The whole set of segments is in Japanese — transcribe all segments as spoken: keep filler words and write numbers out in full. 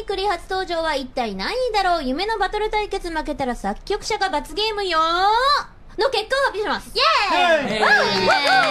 ニクリ初登場は一体何位だろう。夢のバトル対決負けたら作曲者が罰ゲームよーの結果を発表します。イエーイ。いってんぼ勝ち抜けたの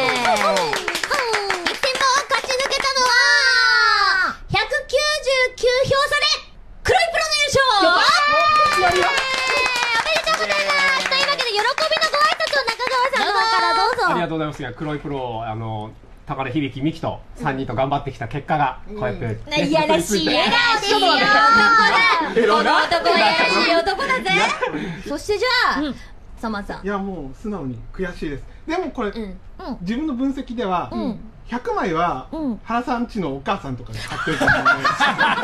はひゃくきゅうじゅうきゅうひょう差で黒いプロの優勝。おめでとうございます。というわけで喜びのご挨拶を中川さんの方からどうぞ。 ありがとうございます。いや黒いプロあの高根響美希とさんにんと頑張ってきた結果がこうやって、 いやらしい笑顔でいいよ男だ。この男はいやらしい男だぜ。そしてじゃあサマさん。 いやもう素直に悔しいです。でもこれ自分の分析ではひゃくまいは原さんちのお母さんとかで買ってると思うので、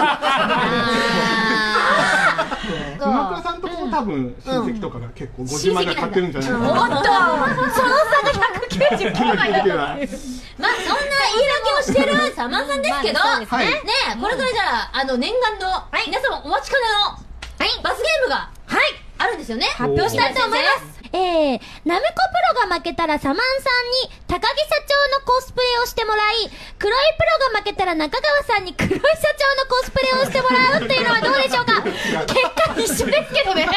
熊倉さんとこも多分親戚とかが結構ごじゅうまいで買ってるんじゃないかな。 おっとその差がひゃくきゅうじゅうきゅうまいだった。まあそんな言い訳をしてるサマさんですけど、ねえこれからじゃああの念願の皆様お待ちかねの罰ゲームがあるんですよね。発表したいと思います。 えー、ナムコプロが負けたらサマンさんに高木社長のコスプレをしてもらい、黒いプロが負けたら中川さんに黒い社長のコスプレをしてもらうっていうのはどうでしょうか。結果一緒ですけどね。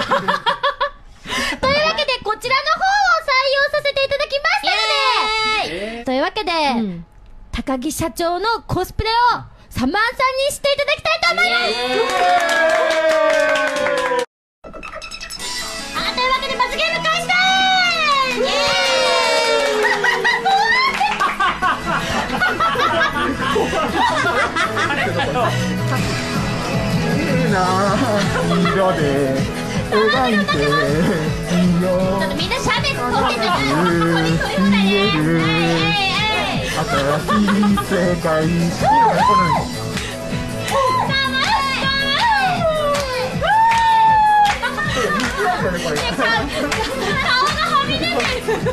というわけでこちらの方を採用させていただきましたので、というわけで、うん、高木社長のコスプレをサマンさんにしていただきたいと思います。あ、というわけで罰ゲーム開始だー。イエーイ。な色で描いてみよう。 ちょっとみんなシャーベット取ってんじゃない。ここにそういうふうだね。 新しい世界。 顔がはみ出てる。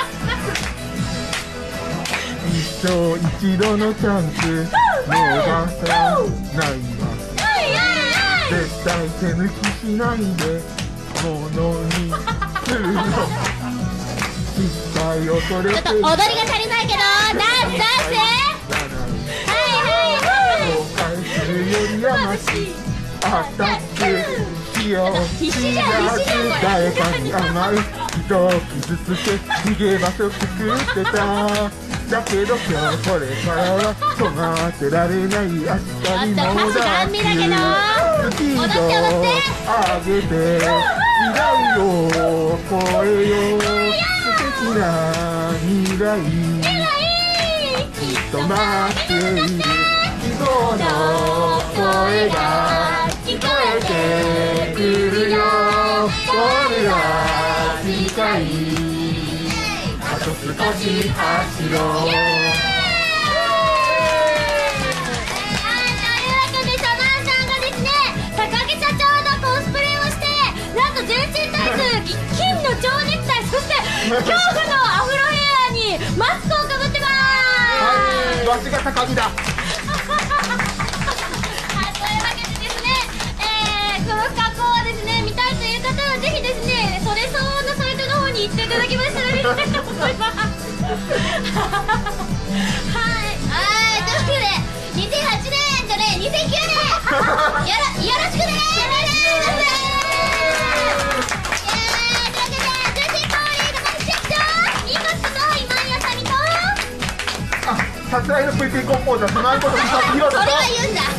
一生一度のチャンス逃さないわ。絶対手抜きしないでものにするの。失敗を恐れてちょっと踊りが足りないけどダンスダンス。はいはいはい。 後悔するよりやましいアタック必死じゃん必死じゃんこれ。 誰かに甘い人を傷つけ逃げ場所作ってた。だけど今日これからは止まってられない。明日にもだけスピードを上げて未来を超えよう。素敵な未来きっと待っている。希望の声が聞こえてくるよ。これは世界あと少し走ろう。 はい、というわけでサマンさんがですね高木社長のコスプレをしてなんと全身タイツ金の蝶ネクタイそして恐怖のアフロヘアにマスクをかぶってまーす。 わしが高木だ。 この格好はですね見たいという方はぜひですねそれ相応のサイトの方に行っていただきましたら見たいと思います。はいはいというわけでにせんはちねんとねにせんきゅうねんよろよろしくねさすらいのプリティコンポーザーそのあいことさんひろと。 それは言うんだ。